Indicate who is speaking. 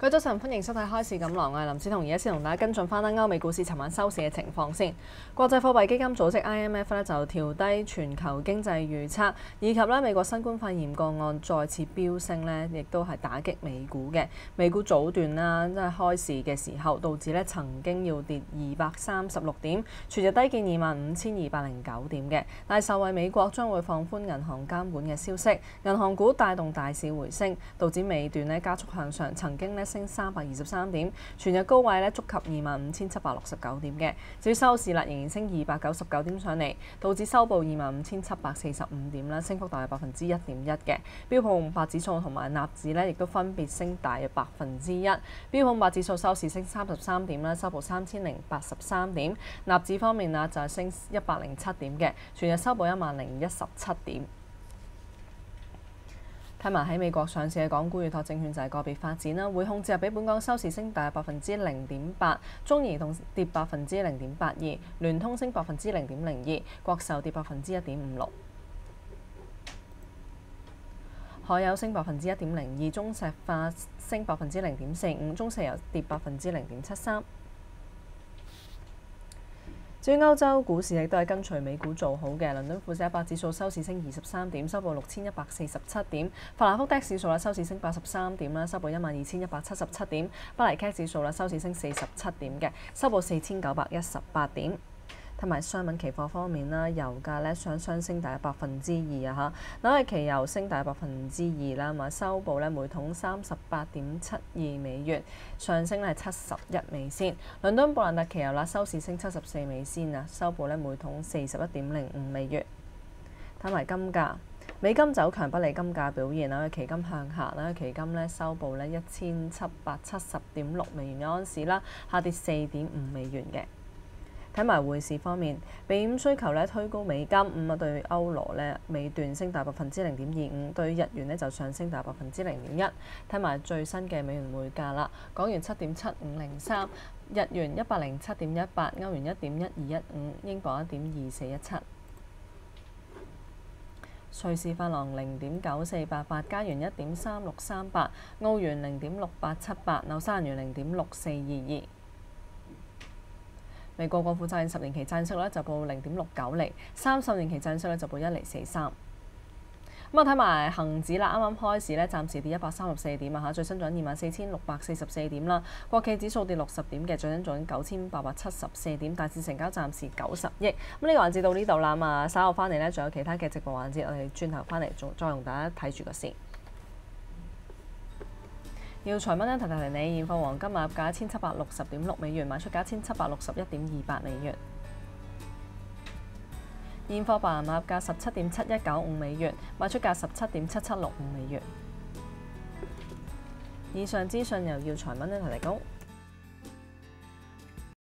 Speaker 1: 各位早晨，歡迎收睇開市錦囊，我係林子彤，而家先同大家跟進翻歐美股市尋晚收市嘅情況先。國際貨幣基金組織 IMF 咧就調低全球經濟預測，以及美國新冠肺炎個案再次飆升咧，亦都係打擊美股嘅。美股早段啦，即係開市嘅時候，道指咧曾經要跌236點，全日低見25,209點嘅。但係受惠美國將會放寬銀行監管嘅消息，銀行股帶動大市回升，道指尾段咧加速向上，曾經升323點，全日高位觸及25,769點嘅。至於收市啦，仍然升299點上嚟，道指收報25,745點啦，升幅大約1.1%嘅。標普500指數同埋納指亦都分別升大約1%。標普500指數收市升33點啦，收報3,083點。納指方面就係升107點嘅，全日收報10,017點。睇埋喺美國上市嘅港股預託證券就係個別發展啦，匯控指數比本港收市升大約0.8%，中移動跌0.82%，聯通升0.02%，國壽跌1.56%，海油升1.02%，中石化升0.45%，中石油跌0.73%。至於歐洲股市亦都係跟隨美股做好嘅，倫敦富時100指數收市升23點，收報6,147點；法蘭克福 DAX 指數收市升83點啦，收報12,177點；巴黎 CAC 指數收市升47點嘅，收報4,918點。同埋商品期貨方面啦，油價雙升大約2%啊嚇，紐約期油升大約2%啦，咁收報每桶38.72美元，上升71美仙。倫敦布蘭特期油收市升74美仙啊，收報每桶41.05美元。睇埋金價，美金走強不利金價表現啦，期金向下啦，期金收報1,770.6美元一盎司啦，下跌4.5美元嘅。睇埋匯市方面，避險需求推高美金，對歐羅尾段升大約0.25%，對日元就上升大約0.1%。睇埋最新嘅美元匯價啦，港元7.7503，日元107.18，歐元1.1215，英鎊1.2417。瑞士法郎0.9488，加元1.3638，澳元0.6878，紐西蘭元0.6422。美國國庫債10年期債息就報0.69厘，30年期債息就報1.43厘。睇埋恒指啦，啱啱開市暫時跌134點啊嚇，最新漲24,644點啦。國企指數跌60點嘅，最新漲9,874點，大市成交暫時90億。呢個環節到呢度啦，稍後翻嚟仲有其他嘅直播環節，我哋轉頭翻嚟再同大家睇住個市。耀才蚊提提你，現貨黃金買入價1,760.6美元，賣出價1,761.28美元。現貨白銀買入價17.7195美元，賣出價17.7765美元。以上資訊由耀才蚊提供。